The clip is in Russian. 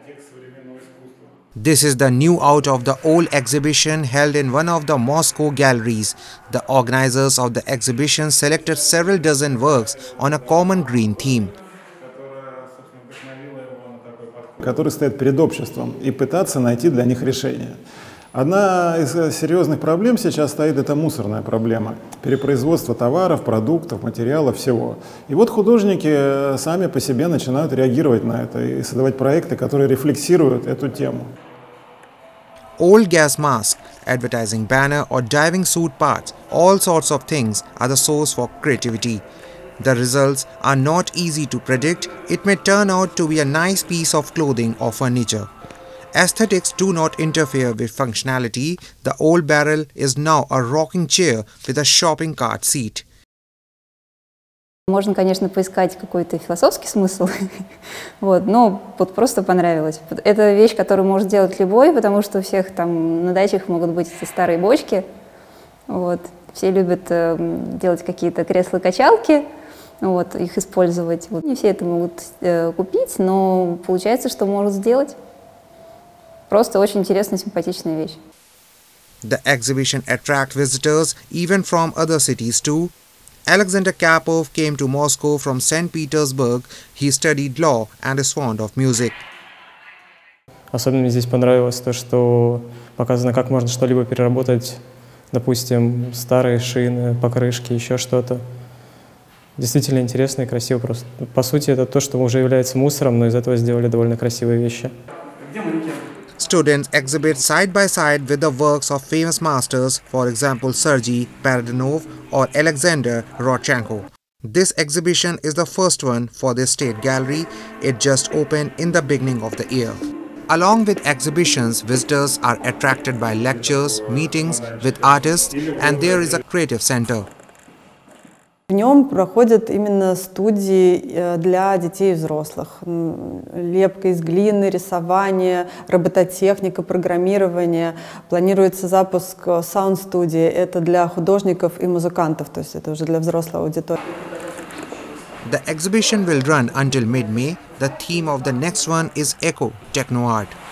This is the new out of the old exhibition held in one of the Moscow galleries. The organizers of the exhibition selected several dozen works on a common green theme. Который стоит перед обществом, и пытаться найти для них решение. Одна из серьезных проблем сейчас стоит — это мусорная проблема. Перепроизводство товаров, продуктов, материалов, всего. И вот художники сами по себе начинают реагировать на это и создавать проекты, которые рефлексируют эту тему. Old gas mask, advertising banner or diving suit parts, all sorts of things are the source for creativity. The results are not easy to predict. It may turn out to be a nice piece of clothing or furniture. Aesthetics do not interfere with functionality. The old barrel is now a rocking chair with a shopping cart seat. Можно, конечно, поискать какой-то философский смысл, но просто понравилось. Это вещь, которую может делать любой, потому что у всех там на дачах могут быть эти старые бочки. Все любят делать какие-то кресла-качалки, их использовать. Не все это могут купить, но получается, что могут сделать. Просто очень интересная, симпатичная вещь. The exhibition attracts visitors even from other cities too. Alexander Karpov came to Moscow from St. Petersburg. He studied law and is fond of music. Особенно мне здесь понравилось то, что показано, как можно что-либо переработать, допустим, старые шины, покрышки, еще что-то. Действительно интересно и красиво просто. По сути, это то, что уже является мусором, но из этого сделали довольно красивые вещи. Students exhibit side by side with the works of famous masters, for example Sergei Paradanov or Alexander Rodchenko. This exhibition is the first one for the State Gallery. It just opened in the beginning of the year. Along with exhibitions, visitors are attracted by lectures, meetings with artists, and there is a creative center. В нем проходят именно студии для детей и взрослых. Лепка из глины, рисование, робототехника, программирование. Планируется запуск саунд-студии. Это для художников и музыкантов, то есть это уже для взрослой аудитории. The exhibition will run until mid-May. The theme of the next one is Eco Techno Art.